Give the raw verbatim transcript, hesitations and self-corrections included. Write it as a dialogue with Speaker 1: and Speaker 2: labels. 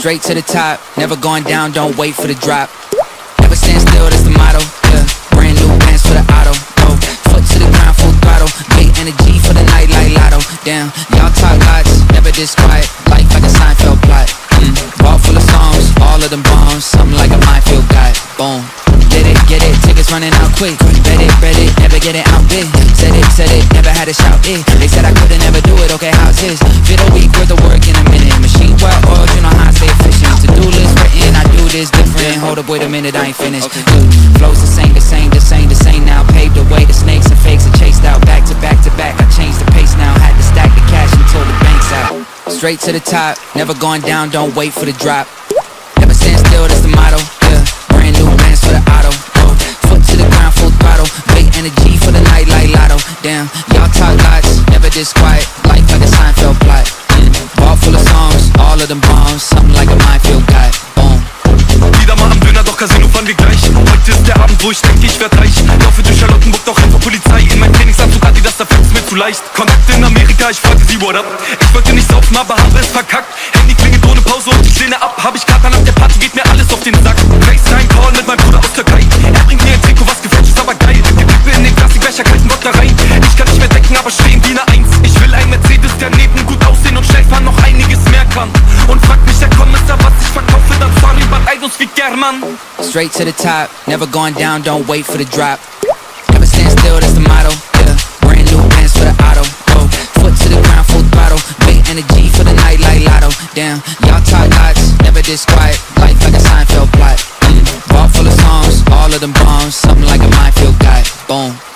Speaker 1: Straight to the top, never going down, don't wait for the drop. Never stand still, that's the motto, yeah. Brand new pants for the auto, oh. Foot to the ground, full throttle. Big energy for the night like lotto. Damn, y'all talk lots, never this quiet. Life like a Seinfeld plot. mm. Ball full of songs, all of them bombs. Something like a minefield guy, boom. Get it, get it, tickets running out quick. Bet it, bet it, never get it out big. Said it, said it, never had to shout it. They said I couldn't never do it, okay, how's this? Fit a week worth of work in a minute. Machine well oiled, you know how I stay efficient. To-do list written, I do this different. Hold up, wait a minute, I ain't finished. Look, flows the same, the same, the same, the same now. Paved the way, the snakes and fakes are chased out. Back to back to back, I changed the pace now. Had to stack the cash until the bank's out. Straight to the top, never going down, don't wait for the drop. Never stand still, that's the motto, yeah. Brand new pants for the auto, oh. Foot to the ground, full throttle. Big energy for the night like lotto. Damn, y'all talk lots, never this quiet. Life like a Seinfeld plot. mm. Ball full of songs, all of them bombs. Something like a minefield guy, boom.
Speaker 2: Wieder mal am Döner, doch Casino fahren wir gleich. Heute ist der Abend, wo ich denke, ich werd reich. Laufe durch Charlottenburg, doch einfach Polizei. In mein Trainingsanzug hat die das, da fällt's mir zu leicht. Kontakte in Amerika, ich fragte sie, what up? Ich wollte nicht saufen, aber habe es verkackt. Handy klingelt ohne Pause und ich lehne ab. Hab ich Kater nach der Party, geht mir alles auf den Sack. FaceTime-Call mit meinem Bruder aus Türkei. Er bringt mir ein Trikot, was gefälscht ist, aber geil. Die Kippe in den Plastikbecher, kalten Wodka rein. Ich kann nicht mehr denken, aber stehen wie eine Eins. Ich will ein Mercedes, der neben gut aussehen und schnell fahren noch einiges mehr kann. Und fragt mich der Kommissar, was ich verkaufe, dann sorry, but I don't speak German.
Speaker 1: Straight to the top, never going down, don't wait for the drop. Never stand still, that's the motto, yeah. Brand new pants for the auto, oh. Foot to the ground, full throttle. Big energy for the night like lotto. Damn, y'all talk lots, never this quiet. Life like a Seinfeld plot. mm. Ball full of songs, all of them bombs. Something like a minefield guy, boom.